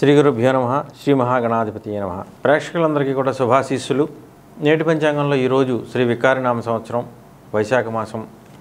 శ్రీ గురుభ్యో నమః. శ్రీ మహాగణాధిపతియే నమః. ప్రేక్షకులందరికీ కూడా శుభాశీస్సులు. నేటి పంచాంగంలో ఈరోజు శ్రీ వికారినామ సంవత్సరం వైశాఖ మాసం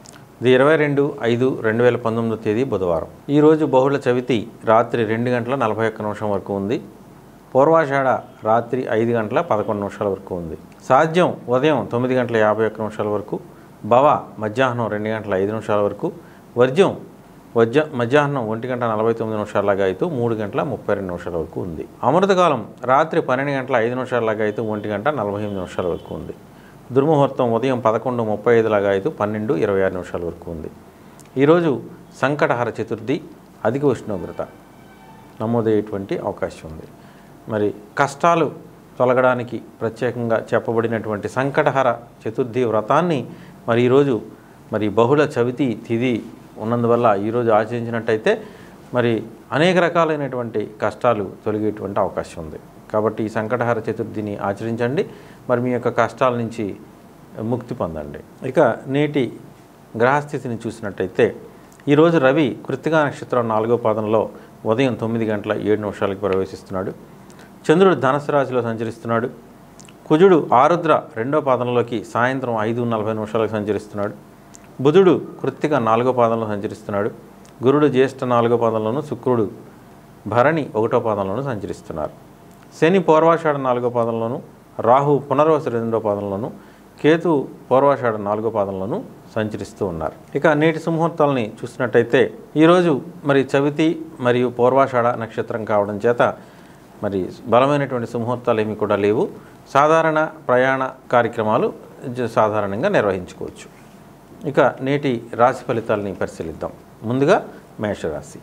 22/5/2019 తేదీ బుధవారం. ఈరోజు బహుళ చవితి రాత్రి 2:41 వరకు ఉంది. పూర్వాషాఢ రాత్రి 5:11 వరకు ఉంది. సాధ్యం ఉదయం 9:51 వరకు, భవ మధ్యాహ్నం 2:05 వరకు, వర్జ్యం మధ్యాహ్నం 1:49 లాగాయితూ 3:32 వరకు ఉంది. అమృతకాలం రాత్రి 12:05 లాగాయితూ 1:48 వరకు ఉంది. దుర్ముహూర్తం ఉదయం 11:35 లాగాయితూ 12:26 వరకు ఉంది. ఈరోజు సంకటహర చతుర్థి, అధిక ఉష్ణోగ్రత నమోదయ్యేటువంటి అవకాశం ఉంది. మరి కష్టాలు తొలగడానికి ప్రత్యేకంగా చెప్పబడినటువంటి సంకటహర చతుర్థి వ్రతాన్ని మరి ఈరోజు బహుళ చవితి తిథి ఉన్నందువల్ల ఈరోజు ఆచరించినట్టయితే మరి అనేక రకాలైనటువంటి కష్టాలు తొలగేటువంటి అవకాశం ఉంది. కాబట్టి ఈ సంకటహర చతుర్థిని ఆచరించండి. మరి మీ యొక్క కష్టాల నుంచి ముక్తి పొందండి. ఇక నేటి గ్రహస్థితిని చూసినట్టయితే ఈరోజు రవి కృత్తికా నక్షత్రం 4వ పాదంలో ఉదయం 9:07 ప్రవేశిస్తున్నాడు. చంద్రుడు ధనుసు రాశిలో సంచరిస్తున్నాడు. కుజుడు ఆరుద్ర 2వ పాదంలోకి సాయంత్రం 5:40 సంచరిస్తున్నాడు. బుధుడు కృత్తిక 4వ పాదంలో సంచరిస్తున్నాడు. గురుడు జ్యేష్ఠ 4వ పాదంలోను, శుక్రుడు భరణి 1వ పాదంలోను సంచరిస్తున్నారు. శని పూర్వాషాఢ 4వ పాదంలోను, రాహు పునర్వసు 2వ పాదంలోను, కేతు పూర్వాషాఢ 4వ పాదంలోను సంచరిస్తూ ఉన్నారు. ఇక నేటి సుముహూర్తాలని చూసినట్టయితే ఈరోజు మరి చవితి మరియు పూర్వాషాఢ నక్షత్రం కావడం చేత మరి బలమైనటువంటి సుముహూర్తాలు ఏమీ కూడా లేవు. సాధారణ ప్రయాణ కార్యక్రమాలు సాధారణంగా నిర్వహించుకోవచ్చు. ఇక నేటి రాశి ఫలితాలని పరిశీలిద్దాం. ముందుగా మేషరాశి.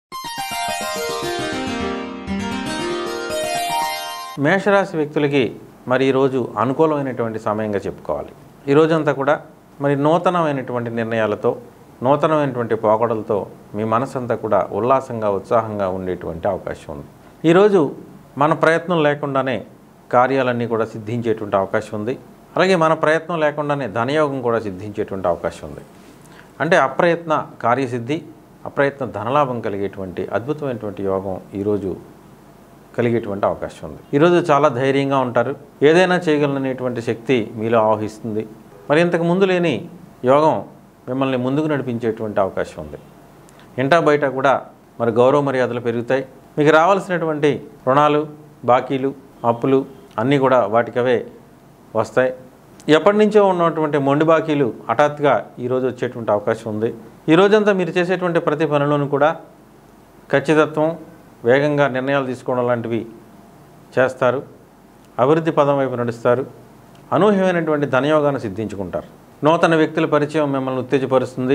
మేషరాశి వ్యక్తులకి మరి ఈరోజు అనుకూలమైనటువంటి సమయంగా చెప్పుకోవాలి. ఈ రోజంతా కూడా మరి నూతనమైనటువంటి నిర్ణయాలతో, నూతనమైనటువంటి పోకడలతో మీ మనసంతా కూడా ఉల్లాసంగా, ఉత్సాహంగా ఉండేటువంటి అవకాశం ఉంది. ఈరోజు మన ప్రయత్నం లేకుండానే కార్యాలన్నీ కూడా సిద్ధించేటువంటి అవకాశం ఉంది. అలాగే మన ప్రయత్నం లేకుండానే ధనయోగం కూడా సిద్ధించేటువంటి అవకాశం ఉంది. అంటే అప్రయత్న కార్యసిద్ధి, అప్రయత్న ధనలాభం కలిగేటువంటి అద్భుతమైనటువంటి యోగం ఈరోజు కలిగేటువంటి అవకాశం ఉంది. ఈరోజు చాలా ధైర్యంగా ఉంటారు. ఏదైనా చేయగలనేటువంటి శక్తి మీలో ఆవహిస్తుంది. మరి ఇంతకు ముందు లేని యోగం మిమ్మల్ని ముందుకు నడిపించేటువంటి అవకాశం ఉంది. ఇంటా బయట కూడా మరి గౌరవ మర్యాదలు పెరుగుతాయి. మీకు రావాల్సినటువంటి రుణాలు, బాకీలు, అప్పులు అన్నీ కూడా వాటికవే వస్తాయి. ఎప్పటి నుంచో ఉన్నటువంటి మొండి బాకీలు హఠాత్తుగా ఈరోజు వచ్చేటువంటి అవకాశం ఉంది. ఈ రోజంతా మీరు చేసేటువంటి ప్రతి పనిలోనూ కూడా ఖచ్చితత్వం, వేగంగా నిర్ణయాలు తీసుకోవడం లాంటివి చేస్తారు. అభివృద్ధి పదం వైపు నడుస్తారు. అనూహ్యమైనటువంటి ధనయోగాన్ని సిద్ధించుకుంటారు. నూతన వ్యక్తుల పరిచయం మిమ్మల్ని ఉత్తేజపరుస్తుంది.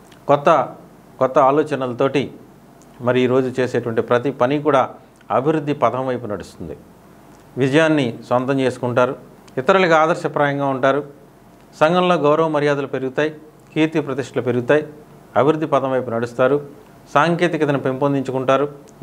కొత్త ఆలోచనలతోటి మరి ఈరోజు చేసేటువంటి ప్రతి పని కూడా అభివృద్ధి పదం వైపు నడుస్తుంది. విజయాన్ని సొంతం చేసుకుంటారు. ఇతరులకు ఆదర్శప్రాయంగా ఉంటారు. సంఘంలో గౌరవ మర్యాదలు పెరుగుతాయి. కీర్తి ప్రతిష్టలు పెరుగుతాయి. అభివృద్ధి పదం వైపు నడుస్తారు. సాంకేతికతను పెంపొందించుకుంటారు.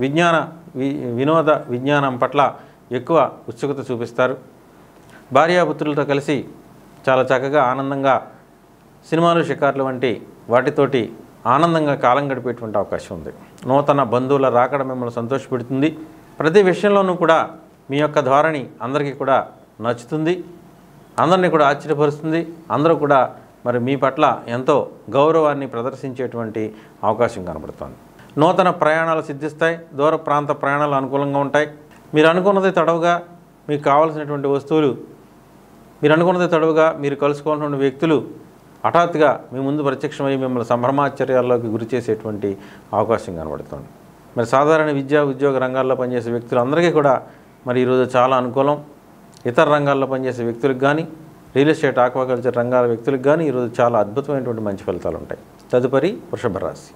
వినోద విజ్ఞానం పట్ల ఎక్కువ ఉత్సుకత చూపిస్తారు. భార్యాపుత్రులతో కలిసి చాలా చక్కగా ఆనందంగా సినిమాలు, షికార్లు వంటి వాటితోటి ఆనందంగా కాలం గడిపేటువంటి అవకాశం ఉంది. నూతన బంధువుల రాకడ మిమ్మల్ని సంతోషపెడుతుంది. ప్రతి విషయంలోనూ కూడా మీ యొక్క ధోరణి అందరికీ కూడా నచ్చుతుంది. అందరినీ కూడా ఆశ్చర్యపరుస్తుంది. అందరూ కూడా మరి మీ పట్ల ఎంతో గౌరవాన్ని ప్రదర్శించేటువంటి అవకాశం కనబడుతుంది. నూతన ప్రయాణాలు సిద్ధిస్తాయి. దూర ప్రాంత ప్రయాణాలు అనుకూలంగా ఉంటాయి. మీరు అనుకున్నది తడవుగా, మీకు కావాల్సినటువంటి వస్తువులు మీరు అనుకున్నది తడవుగా, మీరు కలుసుకోవాల్సిన వ్యక్తులు హఠాత్తుగా మీ ముందు ప్రత్యక్షమై మిమ్మల్ని సంభ్రమాశ్చర్యాల్లోకి గురి చేసేటువంటి అవకాశం కనబడుతుంది. మరి సాధారణ విద్యా, ఉద్యోగ రంగాల్లో పనిచేసే వ్యక్తులందరికీ కూడా మరి ఈరోజు చాలా అనుకూలం. ఇతర రంగాల్లో పనిచేసే వ్యక్తులకు కానీ, రియల్ ఎస్టేట్, ఆక్వాకల్చర్ రంగాల వ్యక్తులకు కానీ ఈరోజు చాలా అద్భుతమైనటువంటి మంచి ఫలితాలు ఉంటాయి. తదుపరి వృషభ రాశి.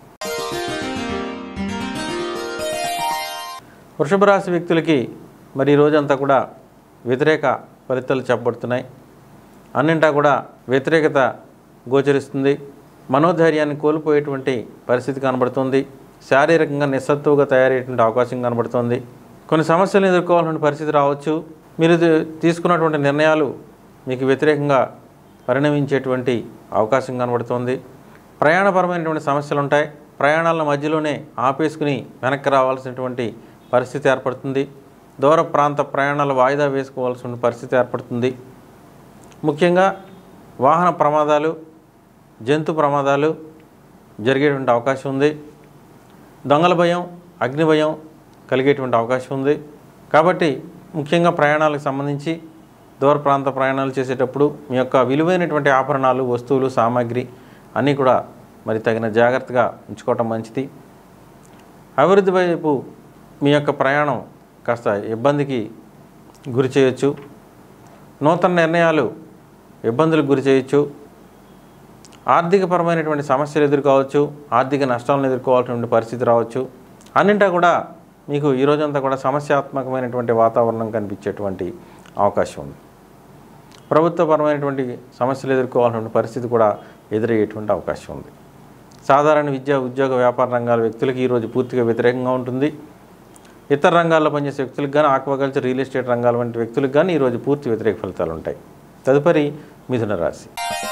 వృషభ రాశి వ్యక్తులకి మరి ఈరోజంతా కూడా వ్యతిరేక ఫలితాలు చెప్పబడుతున్నాయి. అన్నింటా కూడా వ్యతిరేకత గోచరిస్తుంది. మనోధైర్యాన్ని కోల్పోయేటువంటి పరిస్థితి కనబడుతుంది. శారీరకంగా నిస్సత్తువుగా తయారయ్యేటువంటి అవకాశం కనబడుతుంది. కొన్ని సమస్యలను ఎదుర్కోవాల్సిన పరిస్థితి రావచ్చు. మీరు తీసుకున్నటువంటి నిర్ణయాలు మీకు వ్యతిరేకంగా పరిణమించేటువంటి అవకాశం కనబడుతుంది. ప్రయాణపరమైనటువంటి సమస్యలు ఉంటాయి. ప్రయాణాల మధ్యలోనే ఆపేసుకుని వెనక్కి రావాల్సినటువంటి పరిస్థితి ఏర్పడుతుంది. దూర ప్రాంత ప్రయాణాలు వాయిదా వేసుకోవాల్సిన పరిస్థితి ఏర్పడుతుంది. ముఖ్యంగా వాహన ప్రమాదాలు, జంతు ప్రమాదాలు జరిగేటువంటి అవకాశం ఉంది. దొంగల భయం, అగ్ని భయం కలిగేటువంటి అవకాశం ఉంది. కాబట్టి ముఖ్యంగా ప్రయాణాలకు సంబంధించి దూర ప్రాంత ప్రయాణాలు చేసేటప్పుడు మీ యొక్క విలువైనటువంటి ఆభరణాలు, వస్తువులు, సామాగ్రి అన్నీ కూడా మరి తగిన జాగ్రత్తగా ఉంచుకోవటం మంచిది. అభివృద్ధి వైపు మీ యొక్క ప్రయాణం కాస్త ఇబ్బందికి గురి చేయొచ్చు. నూతన నిర్ణయాలు ఇబ్బందులకు గురి చేయొచ్చు. ఆర్థికపరమైనటువంటి సమస్యలు ఎదుర్కోవచ్చు. ఆర్థిక నష్టాలను ఎదుర్కోవాల్సినటువంటి పరిస్థితి రావచ్చు. అన్నింటా కూడా మీకు ఈ రోజంతా కూడా సమస్యాత్మకమైనటువంటి వాతావరణం కనిపించేటువంటి అవకాశం ఉంది. ప్రభుత్వపరమైనటువంటి సమస్యలు ఎదుర్కోవాల్సిన పరిస్థితి కూడా ఎదురయ్యేటువంటి అవకాశం ఉంది. సాధారణ విద్య, ఉద్యోగ, వ్యాపార రంగాల వ్యక్తులకి ఈరోజు పూర్తిగా వ్యతిరేకంగా ఉంటుంది. ఇతర రంగాల్లో పనిచేసే వ్యక్తులకు కానీ, ఆక్వాకల్చర్, రియల్ ఎస్టేట్ రంగాల వంటి వ్యక్తులకు కానీ ఈరోజు పూర్తి వ్యతిరేక ఫలితాలు ఉంటాయి. తదుపరి మిథున రాశి.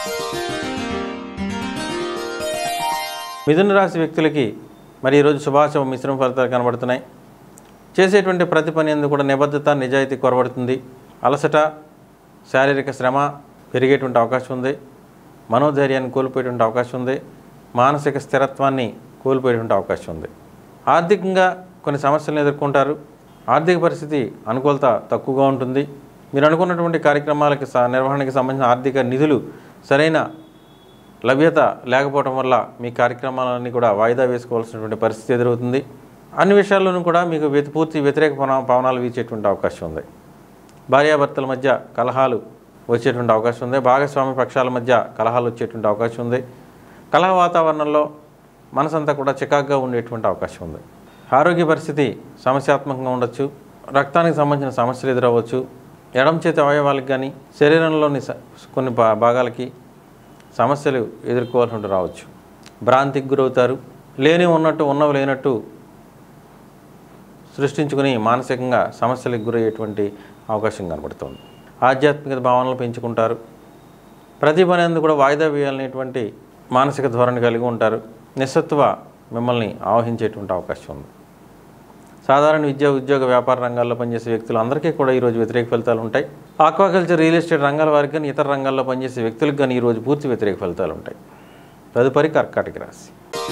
మిథున రాశి వ్యక్తులకి మరి ఈరోజు శుభాశుభ మిశ్రమ ఫలితాలు కనబడుతున్నాయి. చేసేటువంటి ప్రతి పని ఎందుకు కూడా నిబద్ధత, నిజాయితీ కొరబడుతుంది. అలసట, శారీరక శ్రమ పెరిగేటువంటి అవకాశం ఉంది. మనోధైర్యాన్ని కోల్పోయేటువంటి అవకాశం ఉంది. మానసిక స్థిరత్వాన్ని కోల్పోయేటువంటి అవకాశం ఉంది. ఆర్థికంగా కొన్ని సమస్యలను ఎదుర్కొంటారు. ఆర్థిక పరిస్థితి అనుకూలత తక్కువగా ఉంటుంది. మీరు అనుకున్నటువంటి కార్యక్రమాలకి నిర్వహణకి సంబంధించిన ఆర్థిక నిధులు సరైన లభ్యత లేకపోవడం వల్ల మీ కార్యక్రమాలన్నీ కూడా వాయిదా వేసుకోవాల్సినటువంటి పరిస్థితి ఎదురవుతుంది. అన్ని విషయాల్లోనూ కూడా మీకు పూర్తి వ్యతిరేక పవనాలు వీచేటువంటి అవకాశం ఉంది. భార్యాభర్తల మధ్య కలహాలు వచ్చేటువంటి అవకాశం ఉంది. భాగస్వామి పక్షాల మధ్య కలహాలు వచ్చేటువంటి అవకాశం ఉంది. కలహ వాతావరణంలో మనసంతా కూడా చికాకుగా ఉండేటువంటి అవకాశం ఉంది. ఆరోగ్య పరిస్థితి సమస్యాత్మకంగా ఉండొచ్చు. రక్తానికి సంబంధించిన సమస్యలు ఎదురవ్వచ్చు. ఎడమ చేతి అవయవాలకు కానీ, శరీరంలోని కొన్ని భాగాలకి సమస్యలు ఎదుర్కోవాల్సి రావచ్చు. భ్రాంతికి గురవుతారు. లేని ఉన్నట్టు, ఉన్నవి లేనట్టు సృష్టించుకుని మానసికంగా సమస్యలకు గురయ్యేటువంటి అవకాశం కనబడుతుంది. ఆధ్యాత్మిక భావనలు పెంచుకుంటారు. ప్రతి పని అందు కూడా వాయిదా వేయాలనేటువంటి మానసిక ధోరణి కలిగి ఉంటారు. నిస్సత్వ మిమ్మల్ని ఆవహించేటువంటి అవకాశం ఉంది. సాధారణ విద్య, ఉద్యోగ, వ్యాపార రంగాల్లో పనిచేసే వ్యక్తులు అందరికీ కూడా ఈరోజు వ్యతిరేక ఫలితాలు ఉంటాయి. ఆక్వాకల్చర్, రియల్ ఎస్టేట్ రంగాల వారికి కానీ, ఇతర రంగాల్లో పనిచేసే వ్యక్తులకు కానీ ఈరోజు పూర్తి వ్యతిరేక ఫలితాలు ఉంటాయి. తదుపరి కర్కాటక రాశి.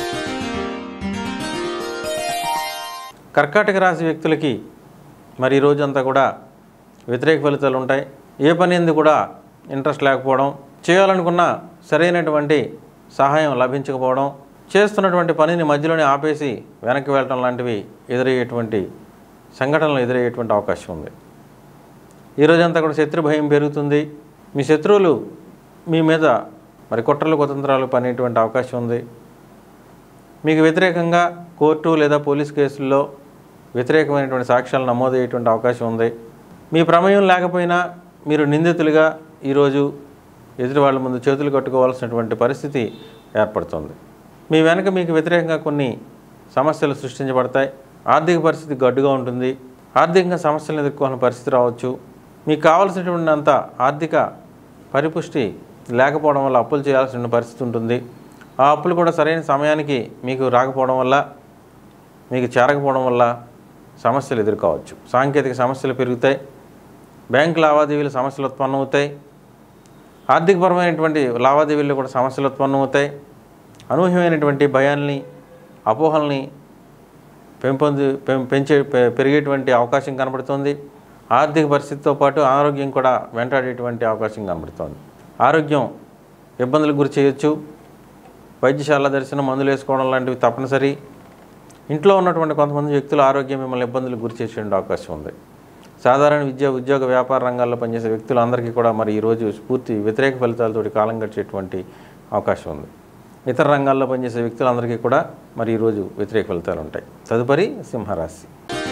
కర్కాటక రాశి వ్యక్తులకి మరి ఈరోజు అంతా కూడా వ్యతిరేక ఫలితాలు ఉంటాయి. ఏ పని ఎందుకు కూడా ఇంట్రెస్ట్ లేకపోవడం, చేయాలనుకున్న సరైనటువంటి సహాయం లభించకపోవడం, చేస్తున్నటువంటి పనిని మధ్యలోనే ఆపేసి వెనక్కి వెళ్ళటం లాంటివి ఎదురయ్యేటువంటి సంఘటనలు ఎదురయ్యేటువంటి అవకాశం ఉంది. ఈరోజంతా కూడా శత్రు భయం పెరుగుతుంది. మీ శత్రువులు మీ మీద మరి కుట్రలు, కుతంత్రాలు పనేటువంటి అవకాశం ఉంది. మీకు వ్యతిరేకంగా కోర్టు లేదా పోలీస్ కేసుల్లో వ్యతిరేకమైనటువంటి సాక్ష్యాలు నమోదయ్యేటువంటి అవకాశం ఉంది. మీ ప్రమేయం లేకపోయినా మీరు నిందితులుగా ఈరోజు ఎదుటి వాళ్ళ ముందు చేతులు కట్టుకోవాల్సినటువంటి పరిస్థితి ఏర్పడుతుంది. మీ వెనక మీకు వ్యతిరేకంగా కొన్ని సమస్యలు సృష్టించబడతాయి. ఆర్థిక పరిస్థితి గడ్డుగా ఉంటుంది. ఆర్థికంగా సమస్యలను ఎదుర్కోవాల్సిన పరిస్థితి రావచ్చు. మీకు కావాల్సినటువంటి అంత ఆర్థిక పరిపుష్టి లేకపోవడం వల్ల అప్పులు చేయాల్సిన పరిస్థితి ఉంటుంది. ఆ అప్పులు కూడా సరైన సమయానికి మీకు రాకపోవడం వల్ల, మీకు చేరకపోవడం వల్ల సమస్యలు ఎదుర్కోవచ్చు. సాంకేతిక సమస్యలు పెరుగుతాయి. బ్యాంకు లావాదేవీలు సమస్యలు ఉత్పన్నమవుతాయి. ఆర్థికపరమైనటువంటి లావాదేవీల్లో కూడా సమస్యలు ఉత్పన్నమవుతాయి. అనూహ్యమైనటువంటి భయాల్ని, అపోహల్ని పెరిగేటువంటి అవకాశం కనబడుతుంది. ఆర్థిక పరిస్థితితో పాటు ఆరోగ్యం కూడా వెంటాడేటువంటి అవకాశం కనబడుతుంది. ఆరోగ్యం ఇబ్బందులకు గురి చేయొచ్చు. వైద్యశాల దర్శనం, మందులు వేసుకోవడం లాంటివి తప్పనిసరి. ఇంట్లో ఉన్నటువంటి కొంతమంది వ్యక్తుల ఆరోగ్యం మిమ్మల్ని ఇబ్బందులకు గురి చేసే అవకాశం ఉంది. సాధారణ విద్య, ఉద్యోగ, వ్యాపార రంగాల్లో పనిచేసే వ్యక్తులందరికీ కూడా మరి ఈరోజు పూర్తి వ్యతిరేక ఫలితాలతోటి కాలం గడిచేటువంటి అవకాశం ఉంది. ఇతర రంగాల్లో పనిచేసే వ్యక్తులందరికీ కూడా మరి ఈరోజు వ్యతిరేక ఫలితాలు ఉంటాయి. తదుపరి సింహరాశి.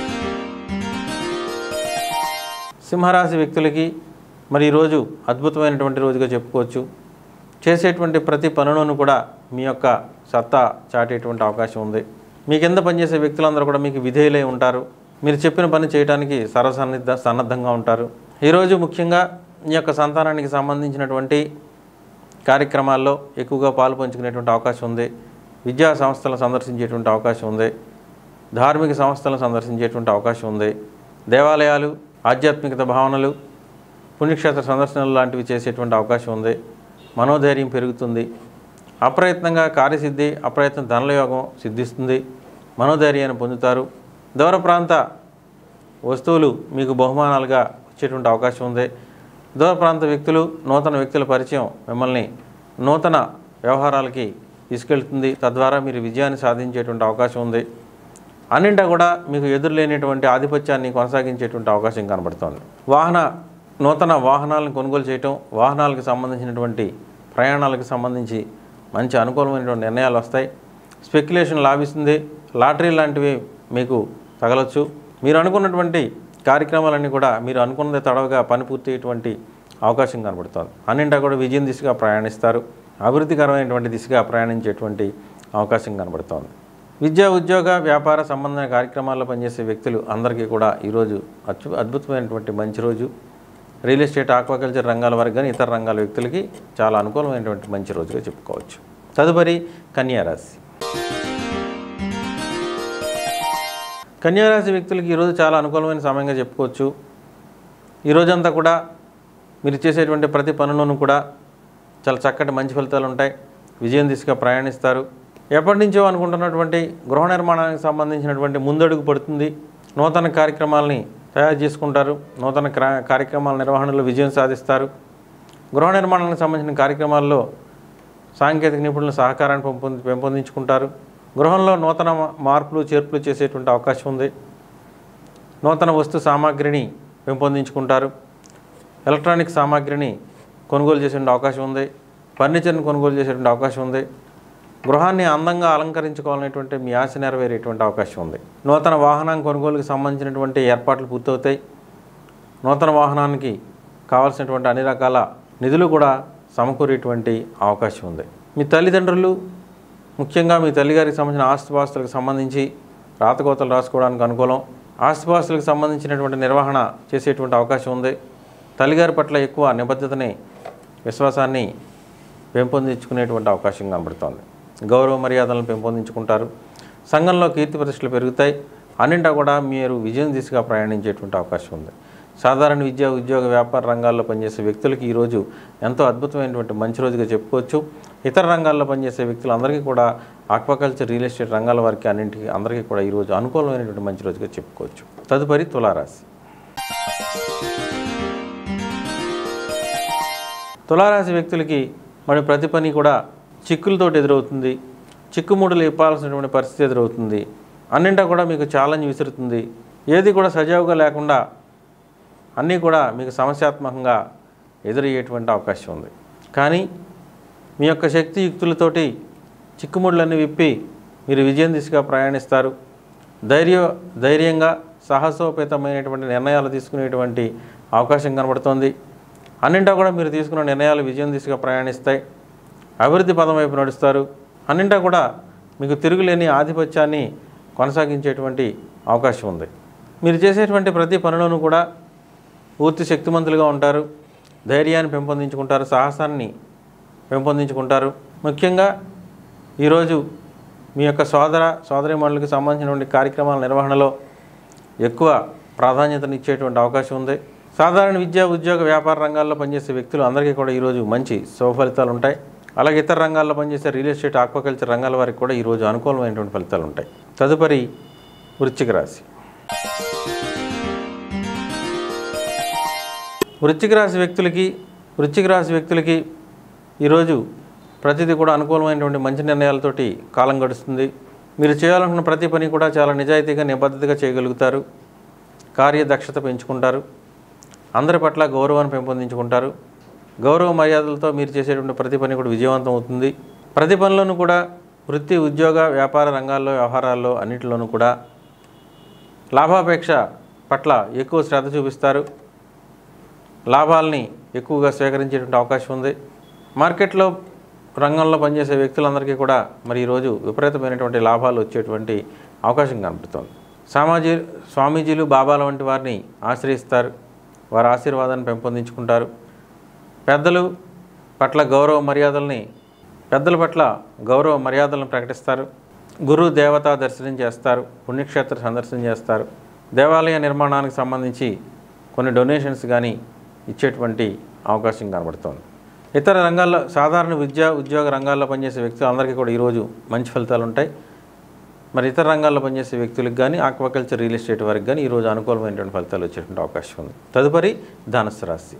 సింహరాశి వ్యక్తులకి మరి ఈరోజు అద్భుతమైనటువంటి రోజుగా చెప్పుకోవచ్చు. చేసేటువంటి ప్రతి పనులను కూడా మీ యొక్క సత్తా చాటేటువంటి అవకాశం ఉంది. మీ కింద పనిచేసే వ్యక్తులందరూ కూడా మీకు విధేయులై ఉంటారు. మీరు చెప్పిన పని చేయడానికి సన్నద్ధంగా ఉంటారు. ఈరోజు ముఖ్యంగా మీ యొక్క సంతానానికి సంబంధించినటువంటి కార్యక్రమాల్లో ఎక్కువగా పాలు పంచుకునేటువంటి అవకాశం ఉంది. విద్యా సంస్థలను సందర్శించేటువంటి అవకాశం ఉంది. ధార్మిక సంస్థలను సందర్శించేటువంటి అవకాశం ఉంది. దేవాలయాలు, ఆధ్యాత్మికత భావనలు, పుణ్యక్షేత్ర సందర్శనలు లాంటివి చేసేటువంటి అవకాశం ఉంది. మనోధైర్యం పెరుగుతుంది. అప్రయత్నంగా కార్యసిద్ధి, అప్రయత్న ధనలయోగం సిద్ధిస్తుంది. మనోధైర్యాన్ని పొందుతారు. దూర ప్రాంత వస్తువులు మీకు బహుమానాలుగా వచ్చేటువంటి అవకాశం ఉంది. దూర ప్రాంత వ్యక్తులు, నూతన వ్యక్తుల పరిచయం మిమ్మల్ని నూతన వ్యవహారాలకి తీసుకెళ్తుంది. తద్వారా మీరు విజయాన్ని సాధించేటువంటి అవకాశం ఉంది. అన్నింటా కూడా మీకు ఎదురులేనటువంటి ఆధిపత్యాన్ని కొనసాగించేటువంటి అవకాశం కనబడుతోంది. నూతన వాహనాలను కొనుగోలు చేయటం, వాహనాలకు సంబంధించినటువంటి ప్రయాణాలకు సంబంధించి మంచి అనుకూలమైనటువంటి నిర్ణయాలు వస్తాయి. స్పెక్యులేషన్ లాభిస్తుంది. లాటరీ లాంటివి మీకు తగలొచ్చు. మీరు అనుకున్నటువంటి కార్యక్రమాలన్నీ కూడా మీరు అనుకున్నది తడవగా పని పూర్తయ్యేటువంటి అవకాశం కనబడుతోంది. అన్నింటా కూడా విజయం దిశగా ప్రయాణిస్తారు. అభివృద్ధికరమైనటువంటి దిశగా ప్రయాణించేటువంటి అవకాశం కనబడుతోంది. విద్యా, ఉద్యోగ, వ్యాపార సంబంధమైన కార్యక్రమాల్లో పనిచేసే వ్యక్తులు అందరికీ కూడా ఈరోజు అద్భుతమైనటువంటి మంచి రోజు. రియల్ ఎస్టేట్, ఆక్వాకల్చర్ రంగాల వారికి కానీ ఇతర రంగాల వ్యక్తులకి చాలా అనుకూలమైనటువంటి మంచి రోజుగా చెప్పుకోవచ్చు. తదుపరి కన్యారాశి. కన్యారాశి వ్యక్తులకి ఈరోజు చాలా అనుకూలమైన సమయంగా చెప్పుకోవచ్చు. ఈరోజంతా కూడా మీరు చేసేటువంటి ప్రతి పనులను కూడా చాలా చక్కటి మంచి ఫలితాలు ఉంటాయి. విజయం దిశగా ప్రయాణిస్తారు. ఎప్పటి నుంచో అనుకుంటున్నటువంటి గృహ నిర్మాణానికి సంబంధించినటువంటి ముందడుగు పడుతుంది. నూతన కార్యక్రమాలని తయారు చేసుకుంటారు. నూతన కార్యక్రమాల నిర్వహణలో విజయం సాధిస్తారు. గృహ నిర్మాణానికి సంబంధించిన కార్యక్రమాల్లో సాంకేతిక నిపుణుల సహకారాన్ని పెంపొందించుకుంటారు. గృహంలో నూతన మార్పులు, చేర్పులు చేసేటువంటి అవకాశం ఉంది. నూతన వస్తు సామాగ్రిని పెంపొందించుకుంటారు. ఎలక్ట్రానిక్ సామాగ్రిని కొనుగోలు చేసేటువంటి అవకాశం ఉంది. ఫర్నిచర్ని కొనుగోలు చేసేటువంటి అవకాశం ఉంది. గృహాన్ని అందంగా అలంకరించుకోవాలనేటువంటి మీ ఆశ నెరవేరేటువంటి అవకాశం ఉంది. నూతన వాహనం కొనుగోలుకు సంబంధించినటువంటి ఏర్పాట్లు పూర్తవుతాయి. నూతన వాహనానికి కావాల్సినటువంటి అన్ని రకాల నిధులు కూడా సమకూరేటువంటి అవకాశం ఉంది. మీ తల్లిదండ్రులు, ముఖ్యంగా మీ తల్లిగారికి సంబంధించిన ఆస్తిపాస్తులకు సంబంధించి రాతకోతలు రాసుకోవడానికి అనుకూలం. ఆస్తిపాస్తులకు సంబంధించినటువంటి నిర్వహణ చేసేటువంటి అవకాశం ఉంది. తల్లిగారి పట్ల ఎక్కువ నిబద్ధతని, విశ్వాసాన్ని పెంపొందించుకునేటువంటి అవకాశం కనబడుతోంది. గౌరవ మర్యాదలను పెంపొందించుకుంటారు. సంఘంలో కీర్తి ప్రతిష్టలు పెరుగుతాయి. అన్నింటా కూడా మీరు విజయం దిశగా ప్రయాణించేటువంటి అవకాశం ఉంది. సాధారణ విద్య, ఉద్యోగ, వ్యాపార రంగాల్లో పనిచేసే వ్యక్తులకి ఈరోజు ఎంతో అద్భుతమైనటువంటి మంచి రోజుగా చెప్పుకోవచ్చు. ఇతర రంగాల్లో పనిచేసే వ్యక్తులందరికీ కూడా ఆక్వాకల్చర్, రియల్ ఎస్టేట్ రంగాల వారికి అందరికీ కూడా ఈరోజు అనుకూలమైనటువంటి మంచి రోజుగా చెప్పుకోవచ్చు. తదుపరి తులారాశి. తులారాశి వ్యక్తులకి మరి ప్రతి పని కూడా చిక్కులతోటి ఎదురవుతుంది. చిక్కుముడులు ఇప్పాల్సినటువంటి పరిస్థితి ఎదురవుతుంది. అన్నింటా కూడా మీకు ఛాలెంజ్ విసురుతుంది. ఏది కూడా సజావుగా లేకుండా అన్నీ కూడా మీకు సమస్యాత్మకంగా ఎదురయ్యేటువంటి అవకాశం ఉంది. కానీ మీ యొక్క శక్తి యుక్తులతోటి చిక్కుముడులన్నీ విప్పి మీరు విజయం దిశగా ప్రయాణిస్తారు. ధైర్యంగా సాహసోపేతమైనటువంటి నిర్ణయాలు తీసుకునేటువంటి అవకాశం కనబడుతోంది. అన్నింటా కూడా మీరు తీసుకున్న నిర్ణయాలు విజయం దిశగా ప్రయాణిస్తాయి. అభివృద్ధి పదం వైపు నడుస్తారు. అన్నింటా కూడా మీకు తిరుగులేని ఆధిపత్యాన్ని కొనసాగించేటువంటి అవకాశం ఉంది. మీరు చేసేటువంటి ప్రతి పనిలోనూ కూడా పూర్తి శక్తిమంతులుగా ఉంటారు. ధైర్యాన్ని పెంపొందించుకుంటారు. సాహసాన్ని పెంపొందించుకుంటారు. ముఖ్యంగా ఈరోజు మీ యొక్క సోదరీమణులకు సంబంధించినటువంటి కార్యక్రమాల నిర్వహణలో ఎక్కువ ప్రాధాన్యతనిచ్చేటువంటి అవకాశం ఉంది. సాధారణ విద్య, ఉద్యోగ, వ్యాపార రంగాల్లో పనిచేసే వ్యక్తులు అందరికీ కూడా ఈరోజు మంచి శుభఫలితాలు ఉంటాయి. అలాగే ఇతర రంగాల్లో పనిచేసే రియల్ ఎస్టేట్, ఆక్వాకల్చర్ రంగాల వారికి కూడా ఈరోజు అనుకూలమైనటువంటి ఫలితాలు ఉంటాయి. తదుపరి వృశ్చిక రాశి. వృశ్చిక రాశి వ్యక్తులకి ఈరోజు ప్రతిదీ కూడా అనుకూలమైనటువంటి మంచి నిర్ణయాలతోటి కాలం గడుస్తుంది. మీరు చేయాలనుకున్న ప్రతి పని కూడా చాలా నిజాయితీగా, నిబద్ధతగా చేయగలుగుతారు. కార్యదక్షత పెంచుకుంటారు. అందరి పట్ల గౌరవాన్ని పెంపొందించుకుంటారు. గౌరవ మర్యాదలతో మీరు చేసేటువంటి ప్రతి పని కూడా విజయవంతం అవుతుంది. ప్రతి పనిలోనూ కూడా వృత్తి, ఉద్యోగ, వ్యాపార రంగాల్లో, వ్యవహారాల్లో అన్నింటిలోనూ కూడా లాభాపేక్ష పట్ల ఎక్కువ శ్రద్ధ చూపిస్తారు. లాభాలని ఎక్కువగా స్వీకరించేటువంటి అవకాశం ఉంది. మార్కెట్లో రంగంలో పనిచేసే వ్యక్తులందరికీ కూడా మరి ఈరోజు విపరీతమైనటువంటి లాభాలు వచ్చేటువంటి అవకాశం కనబడుతోంది. స్వామీజీలు, బాబాల వంటి వారిని ఆశ్రయిస్తారు. వారి ఆశీర్వాదాన్ని పెంపొందించుకుంటారు. పెద్దల పట్ల గౌరవ మర్యాదలను ప్రకటిస్తారు. గురు దేవతా దర్శనం చేస్తారు, పుణ్యక్షేత్ర సందర్శన చేస్తారు, దేవాలయ నిర్మాణానికి సంబంధించి కొన్ని డొనేషన్స్ కానీ ఇచ్చేటువంటి అవకాశం కనబడుతోంది. ఇతర రంగాల్లో సాధారణ విద్యా ఉద్యోగ రంగాల్లో పనిచేసే వ్యక్తులు అందరికీ కూడా ఈరోజు మంచి ఫలితాలు ఉంటాయి. మరి ఇతర రంగాల్లో పనిచేసే వ్యక్తులకు కానీ ఆక్వాకల్చర్ రియల్ ఎస్టేట్ వారికి కానీ ఈరోజు అనుకూలమైనటువంటి ఫలితాలు వచ్చేటువంటి అవకాశం ఉంది. తదుపరి ధనుస్సు రాశి.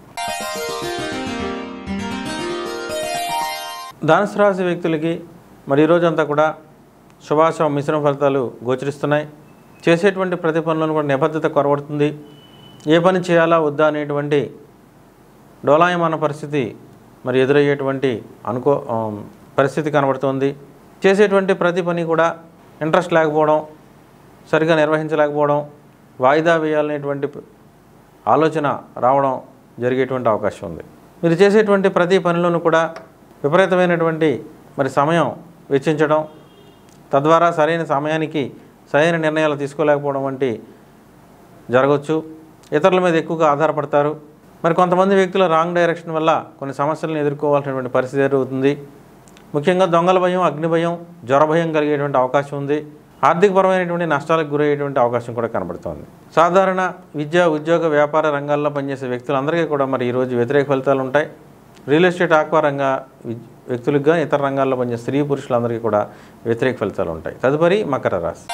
ధనుస్సు రాశి వ్యక్తులకి మరి ఈరోజు అంతా కూడా శుభాశుభ మిశ్రమ ఫలితాలు గోచరిస్తున్నాయి. చేసేటువంటి ప్రతి పనులను కూడా నిబద్ధత కొరబడుతుంది. ఏ పని చేయాలా వద్దా అనేటువంటి డోలాయమాన పరిస్థితి మరి ఎదురయ్యేటువంటి పరిస్థితి కనబడుతోంది. చేసేటువంటి ప్రతి పని కూడా ఇంట్రెస్ట్ లేకపోవడం, సరిగా నిర్వహించలేకపోవడం, వాయిదా వేయాలనేటువంటి ఆలోచన రావడం జరిగేటువంటి అవకాశం ఉంది. మీరు చేసేటువంటి ప్రతి పనిలోనూ కూడా విపరీతమైనటువంటి మరి సమయం వెచ్చించడం, తద్వారా సరైన సమయానికి సరైన నిర్ణయాలు తీసుకోలేకపోవడం వంటి జరగవచ్చు. ఇతరుల మీద ఎక్కువగా ఆధారపడతారు. మరి కొంతమంది వ్యక్తుల రాంగ్ డైరెక్షన్ వల్ల కొన్ని సమస్యలను ఎదుర్కోవాల్సినటువంటి పరిస్థితి ఎదురవుతుంది. ముఖ్యంగా దొంగల భయం, అగ్ని భయం, జ్వర భయం కలిగేటువంటి అవకాశం ఉంది. ఆర్థికపరమైనటువంటి నష్టాలకు గురయ్యేటువంటి అవకాశం కూడా కనబడుతోంది. సాధారణ విద్యా ఉద్యోగ వ్యాపార రంగాల్లో పనిచేసే వ్యక్తులందరికీ కూడా మరి ఈరోజు వ్యతిరేక ఫలితాలు ఉంటాయి. రియల్ ఎస్టేట్ ఆక్వా రంగ వ్యక్తులకు కానీ ఇతర రంగాల్లో పనిచేసే స్త్రీ పురుషులందరికీ కూడా వ్యతిరేక ఫలితాలు ఉంటాయి. తదుపరి మకర రాశి.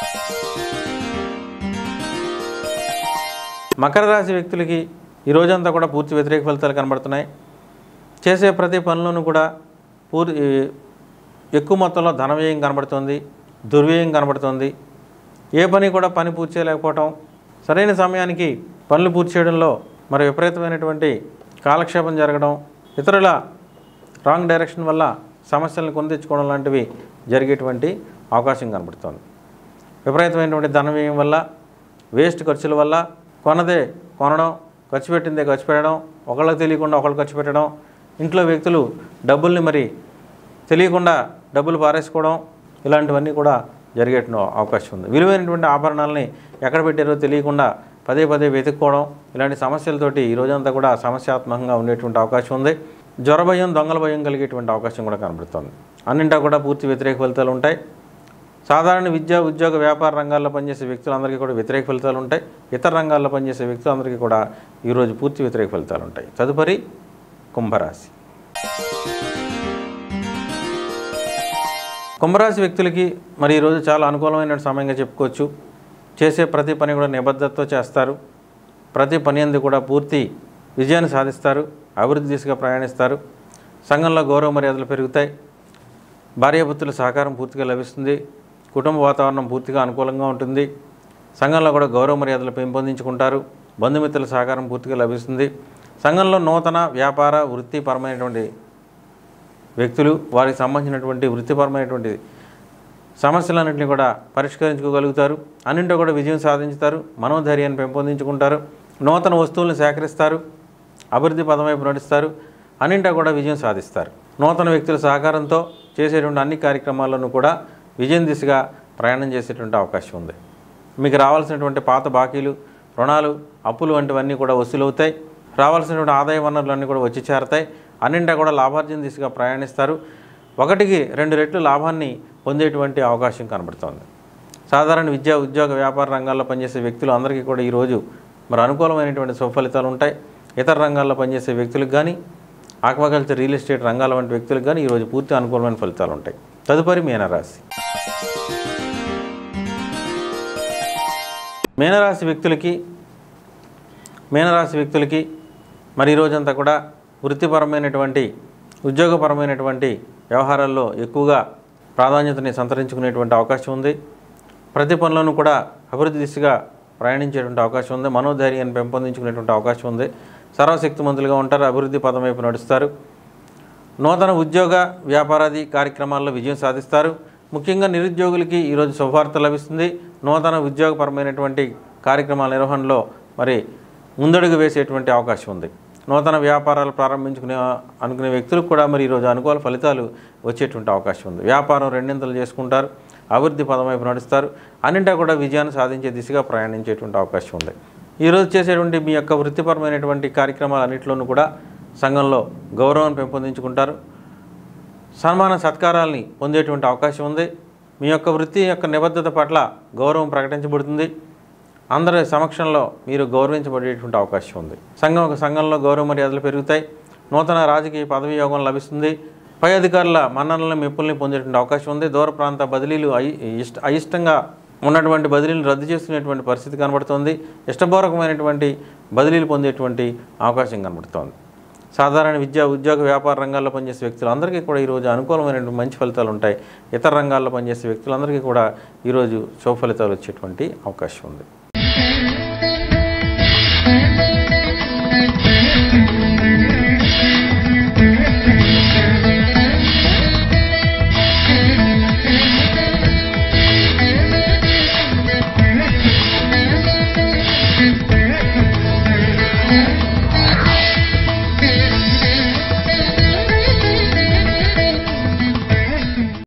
మకర రాశి వ్యక్తులకి ఈ రోజంతా కూడా పూర్తి వ్యతిరేక ఫలితాలు కనబడుతున్నాయి. చేసే ప్రతి పనులను కూడా ఎక్కువ మొత్తంలో ధన వ్యయం కనబడుతుంది, దుర్వ్యయం కనబడుతుంది. ఏ పని కూడా పని పూర్తి చేయలేకపోవటం, సరైన సమయానికి పనులు పూర్తి చేయడంలో మరి విపరీతమైనటువంటి కాలక్షేపం జరగడం, ఇతరుల రాంగ్ డైరెక్షన్ వల్ల సమస్యలను కొని తెచ్చుకోవడం లాంటివి జరిగేటువంటి అవకాశం కనబడుతుంది. విపరీతమైనటువంటి ధన వ్యయం వల్ల, వేస్ట్ ఖర్చుల వల్ల, కొనదే కొనడం, ఖర్చు పెట్టిందే ఖర్చు పెట్టడం, ఒకళ్ళకి తెలియకుండా ఒకళ్ళు ఖర్చు పెట్టడం, ఇంట్లో వ్యక్తులు డబ్బుల్ని మరి తెలియకుండా డబ్బులు పారేసుకోవడం, ఇలాంటివన్నీ కూడా జరిగేటువంటి అవకాశం ఉంది. విలువైనటువంటి ఆభరణాలని ఎక్కడ పెట్టారో తెలియకుండా పదే పదే వెతుక్కోవడం, ఇలాంటి సమస్యలతోటి ఈ రోజంతా కూడా సమస్యాత్మకంగా ఉండేటువంటి అవకాశం ఉంది. జ్వర భయం, దొంగల భయం కలిగేటువంటి అవకాశం కూడా కనబడుతుంది. అన్నింటా కూడా పూర్తి వ్యతిరేక ఫలితాలు ఉంటాయి. సాధారణ విద్యా ఉద్యోగ వ్యాపార రంగాల్లో పనిచేసే వ్యక్తులందరికీ కూడా వ్యతిరేక ఫలితాలు ఉంటాయి. ఇతర రంగాల్లో పనిచేసే వ్యక్తులందరికీ కూడా ఈరోజు పూర్తి వ్యతిరేక ఫలితాలు ఉంటాయి. తదుపరి కుంభరాశి. కుంభరాశి వ్యక్తులకి మరి ఈరోజు చాలా అనుకూలమైన సమయంగా చెప్పుకోవచ్చు. చేసే ప్రతి పని కూడా నిబద్ధతతో చేస్తారు. ప్రతి పని అందు కూడా పూర్తి విజయాన్ని సాధిస్తారు. అభివృద్ధి దిశగా ప్రయాణిస్తారు. సంఘంలో గౌరవ మర్యాదలు పెరుగుతాయి. భార్యాభర్తల సహకారం పూర్తిగా లభిస్తుంది. కుటుంబ వాతావరణం పూర్తిగా అనుకూలంగా ఉంటుంది. సంఘంలో కూడా గౌరవ మర్యాదలు పెంపొందించుకుంటారు. బంధుమిత్రుల సహకారం పూర్తిగా లభిస్తుంది. సంఘంలో నూతన వ్యాపార వృత్తిపరమైనటువంటి వ్యక్తులు వారికి సంబంధించినటువంటి వృత్తిపరమైనటువంటి సమస్యలన్నింటినీ కూడా పరిష్కరించుకోగలుగుతారు. అన్నింటిలో కూడా విజయం సాధించుతారు. మనోధైర్యాన్ని పెంపొందించుకుంటారు. నూతన వస్తువులను సేకరిస్తారు. అభివృద్ధి పదం వైపు నడుస్తారు. అన్నింటా కూడా విజయం సాధిస్తారు. నూతన వ్యక్తుల సహకారంతో చేసేటువంటి అన్ని కార్యక్రమాలను కూడా విజయం దిశగా ప్రయాణం చేసేటువంటి అవకాశం ఉంది. మీకు రావాల్సినటువంటి పాత బాకీలు, రుణాలు, అప్పులు వంటివన్నీ కూడా వసూలవుతాయి. రావాల్సినటువంటి ఆదాయ వనరులన్నీ కూడా వచ్చి చేరతాయి. అన్నింటా కూడా లాభార్జన దిశగా ప్రయాణిస్తారు. 1కి 2 రెట్లు లాభాన్ని పొందేటువంటి అవకాశం కనబడుతోంది. సాధారణ విద్యా ఉద్యోగ వ్యాపార రంగాల్లో పనిచేసే వ్యక్తులు అందరికీ కూడా ఈరోజు మరి అనుకూలమైనటువంటి సుఫలితాలు ఉంటాయి. ఇతర రంగాల్లో పనిచేసే వ్యక్తులకు కానీ ఆక్వాకల్చర్ రియల్ ఎస్టేట్ రంగాల వంటి వ్యక్తులకు కానీ ఈరోజు పూర్తి అనుకూలమైన ఫలితాలు ఉంటాయి. తదుపరి మీనరాశి. మీనరాశి వ్యక్తులకి మరి ఈరోజంతా కూడా వృత్తిపరమైనటువంటి ఉద్యోగపరమైనటువంటి వ్యవహారాల్లో ఎక్కువగా ప్రాధాన్యతని సంతరించుకునేటువంటి అవకాశం ఉంది. ప్రతి పనులను కూడా అభివృద్ధి దిశగా ప్రయాణించేటువంటి అవకాశం ఉంది. మనోధైర్యాన్ని పెంపొందించుకునేటువంటి అవకాశం ఉంది. సర్వశక్తిమంతులుగా ఉంటారు. అభివృద్ధి పదం వైపు నడుస్తారు. నూతన ఉద్యోగ వ్యాపారాది కార్యక్రమాల్లో విజయం సాధిస్తారు. ముఖ్యంగా నిరుద్యోగులకి ఈరోజు శుభవార్త లభిస్తుంది. నూతన ఉద్యోగపరమైనటువంటి కార్యక్రమాల నిర్వహణలో మరి ముందడుగు వేసేటువంటి అవకాశం ఉంది. నూతన వ్యాపారాలు అనుకునే వ్యక్తులకు కూడా మరి ఈరోజు అనుకూల ఫలితాలు వచ్చేటువంటి అవకాశం ఉంది. వ్యాపారం రెండింతలు చేసుకుంటారు. అభివృద్ధి పదం వైపు నడుస్తారు. అన్నింటా కూడా విజయాన్ని సాధించే దిశగా ప్రయాణించేటువంటి అవకాశం ఉంది. ఈరోజు చేసేటువంటి మీ యొక్క వృత్తిపరమైనటువంటి కార్యక్రమాలన్నింటిలోనూ కూడా సంఘంలో గౌరవాన్ని పెంపొందించుకుంటారు. సన్మాన సత్కారాలని పొందేటువంటి అవకాశం ఉంది. మీ యొక్క వృత్తి యొక్క నిబద్ధత పట్ల గౌరవం ప్రకటించబడుతుంది. అందరి సమక్షంలో మీరు గౌరవించబడేటువంటి అవకాశం ఉంది. సంఘంలో గౌరవ మర్యాదలు పెరుగుతాయి. నూతన రాజకీయ పదవి యోగం లభిస్తుంది. పై అధికారుల మన్ననలను మెప్పుల్ని పొందేటువంటి అవకాశం ఉంది. దూర ప్రాంత బదిలీలు అయిష్టంగా ఉన్నటువంటి బదిలీలు రద్దు చేసుకునేటువంటి పరిస్థితి కనబడుతుంది. ఇష్టపూర్వకమైనటువంటి బదిలీలు పొందేటువంటి అవకాశం కనబడుతోంది. సాధారణ విద్య, ఉద్యోగ, వ్యాపార రంగాల్లో పనిచేసే వ్యక్తులందరికీ కూడా ఈరోజు అనుకూలమైనటువంటి మంచి ఫలితాలు ఉంటాయి. ఇతర రంగాల్లో పనిచేసే వ్యక్తులందరికీ కూడా ఈరోజు శుభ ఫలితాలు వచ్చేటువంటి అవకాశం ఉంది.